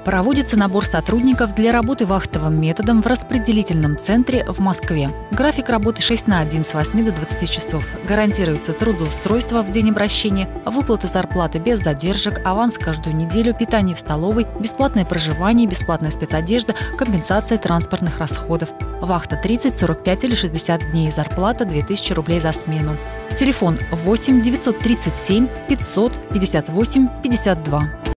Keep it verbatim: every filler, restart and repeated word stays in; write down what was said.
Проводится набор сотрудников для работы вахтовым методом в распределительном центре в Москве. График работы шесть на один с восьми до двадцати часов. Гарантируется трудоустройство в день обращения, выплата зарплаты без задержек, аванс каждую неделю, питание в столовой, бесплатное проживание, бесплатная спецодежда, компенсация транспортных расходов. Вахта тридцать, сорок пять или шестьдесят дней, зарплата две тысячи рублей за смену. Телефон восемь девятьсот тридцать семь пятьсот пятьдесят восемь пятьдесят два.